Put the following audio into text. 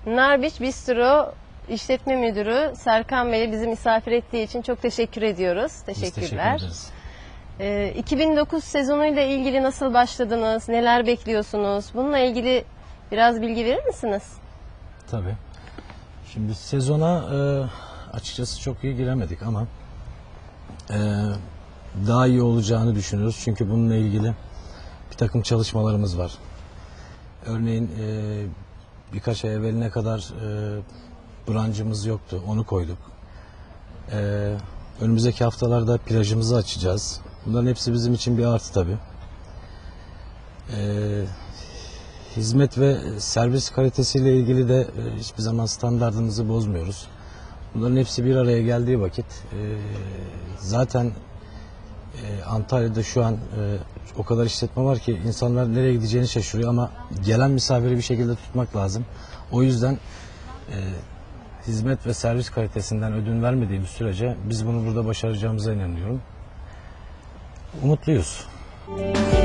Narbiç Bistro İşletme Müdürü Serkan Bey'e bizi misafir ettiği için çok teşekkür ediyoruz. Teşekkürler. Biz teşekkür ederiz. 2009 sezonuyla ilgili nasıl başladınız? Neler bekliyorsunuz? Bununla ilgili biraz bilgi verir misiniz? Tabii. Şimdi sezona açıkçası çok iyi giremedik ama daha iyi olacağını düşünüyoruz. Çünkü bununla ilgili bir takım çalışmalarımız var. Örneğin birkaç ay evveline kadar brancımız yoktu. Onu koyduk. Önümüzdeki haftalarda plajımızı açacağız. Bunların hepsi bizim için bir artı tabii. Hizmet ve servis kalitesiyle ilgili de hiçbir zaman standardımızı bozmuyoruz. Bunların hepsi bir araya geldiği vakit zaten Antalya'da şu an o kadar işletme var ki insanlar nereye gideceğini şaşırıyor ama gelen misafiri bir şekilde tutmak lazım. O yüzden hizmet ve servis kalitesinden ödün vermediğimiz sürece biz bunu burada başaracağımıza inanıyorum. Umutluyuz.